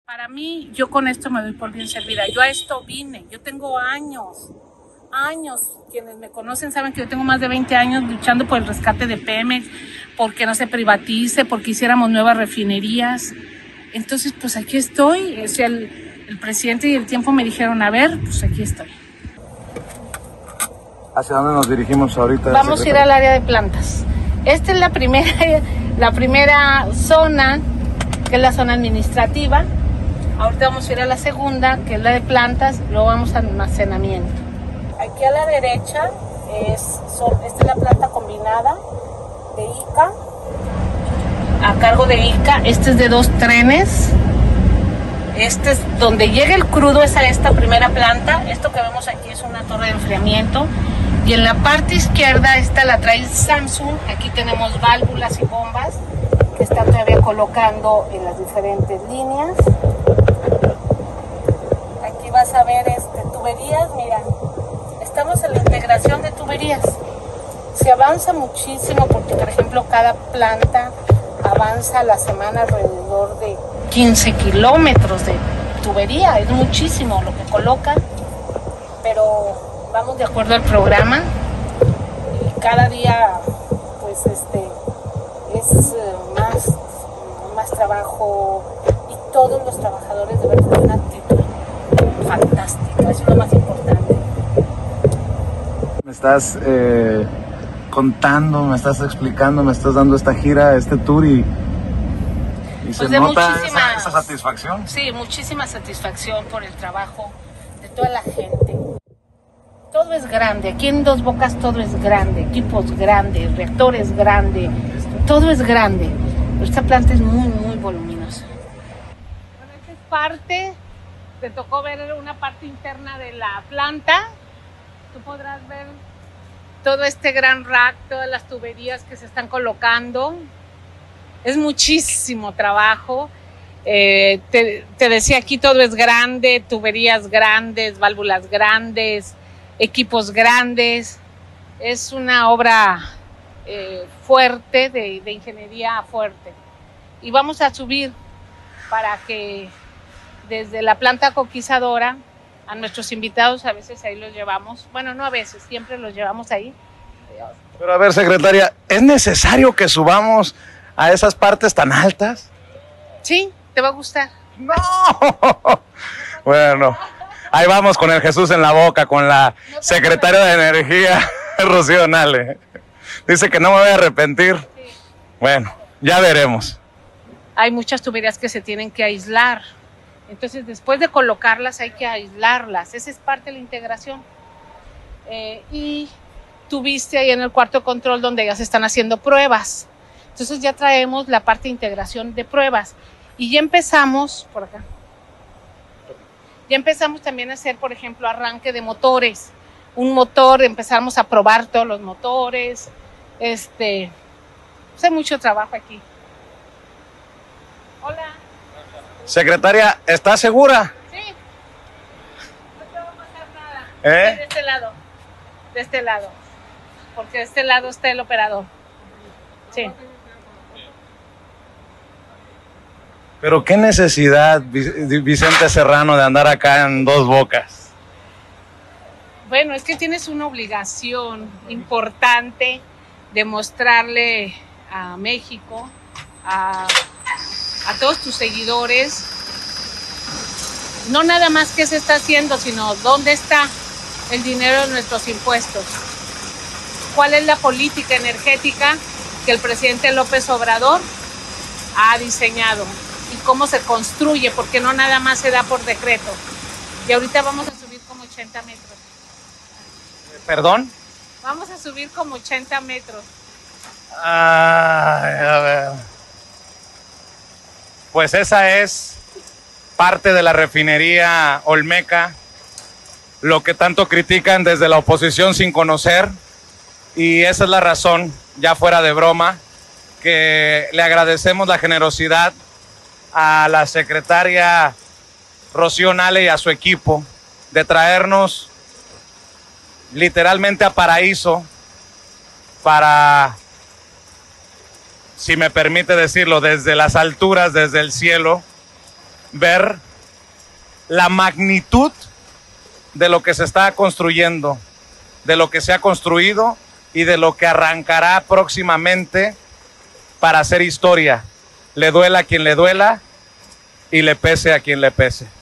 Para mí, yo con esto me doy por bien servida. Yo a esto vine, yo tengo años. Quienes me conocen saben que yo tengo más de 20 años luchando por el rescate de Pemex, porque no se privatice, porque hiciéramos nuevas refinerías. Entonces, pues aquí estoy. O sea, el presidente y el tiempo me dijeron, a ver, pues aquí estoy. ¿Hacia dónde nos dirigimos ahorita? Vamos a ir al área de plantas. Esta es la primera zona, que es la zona administrativa. Ahorita vamos a ir a la segunda, que es la de plantas, luego vamos a almacenamiento. Aquí a la derecha, esta es la planta combinada de ICA, a cargo de ICA. Este es de 2 trenes. Este es donde llega el crudo, es a esta primera planta. Esto que vemos aquí es una torre de enfriamiento. Y en la parte izquierda, esta la trae Samsung. Aquí tenemos válvulas y bombas que están todavía colocando en las diferentes líneas. Aquí vas a ver tuberías, mira. Estamos en la integración de tuberías. Se avanza muchísimo porque, por ejemplo, cada planta avanza a la semana alrededor de 15 kilómetros de tubería. Es muchísimo lo que colocan, pero vamos de acuerdo al programa y cada día pues es más trabajo, y todos los trabajadores deben tener una actitud fantástica. Eso es lo más importante. Me estás contando, me estás explicando, me estás dando esta gira, este tour y se Pues nota esa satisfacción. Sí, muchísima satisfacción por el trabajo de toda la gente. Todo es grande, aquí en Dos Bocas todo es grande, equipos grandes, reactores grandes, todo es grande. Pero esta planta es muy, muy voluminosa. Bueno, esta es parte, te tocó ver una parte interna de la planta. Tú podrás ver todo este gran rack, todas las tuberías que se están colocando. Es muchísimo trabajo. Te decía, aquí todo es grande, tuberías grandes, válvulas grandes, equipos grandes. Es una obra fuerte, de ingeniería fuerte. Y vamos a subir para que desde la planta coquizadora a nuestros invitados, a veces ahí los llevamos. Bueno, no a veces, siempre los llevamos ahí. Pero a ver, secretaria, ¿es necesario que subamos a esas partes tan altas? Sí, te va a gustar. ¡No! Bueno, ahí vamos con el Jesús en la boca, con la secretaria de Energía, Rocío Nale. Dice que no me voy a arrepentir. Sí. Bueno, ya veremos. Hay muchas tuberías que se tienen que aislar. Entonces, después de colocarlas, hay que aislarlas. Esa es parte de la integración. Y tuviste ahí en el cuarto control donde ya se están haciendo pruebas. Entonces, ya traemos la parte de integración de pruebas. Y ya empezamos, por acá, ya empezamos también a hacer, por ejemplo, arranque de motores. Un motor, empezamos a probar todos los motores. Pues hay mucho trabajo aquí. Hola. Secretaria, ¿estás segura? Sí. No te va a pasar nada. De este lado. De este lado. Porque de este lado está el operador. Sí. Pero qué necesidad, Vicente Serrano, de andar acá en Dos Bocas. Bueno, es que tienes una obligación importante de mostrarle a México, a todos tus seguidores, no nada más qué se está haciendo, sino dónde está el dinero de nuestros impuestos. ¿Cuál es la política energética que el presidente López Obrador ha diseñado? Y cómo se construye, porque no nada más se da por decreto. Y ahorita vamos a subir como 80 metros. ¿Perdón? Vamos a subir como 80 metros. Ay, a ver. Pues esa es parte de la refinería Olmeca, lo que tanto critican desde la oposición sin conocer, y esa es la razón, ya fuera de broma, que le agradecemos la generosidad a la secretaria Rocío Nale y a su equipo de traernos literalmente a Paraíso para, si me permite decirlo, desde las alturas, desde el cielo, ver la magnitud de lo que se está construyendo, de lo que se ha construido y de lo que arrancará próximamente para hacer historia. Le duela a quien le duela y le pese a quien le pese.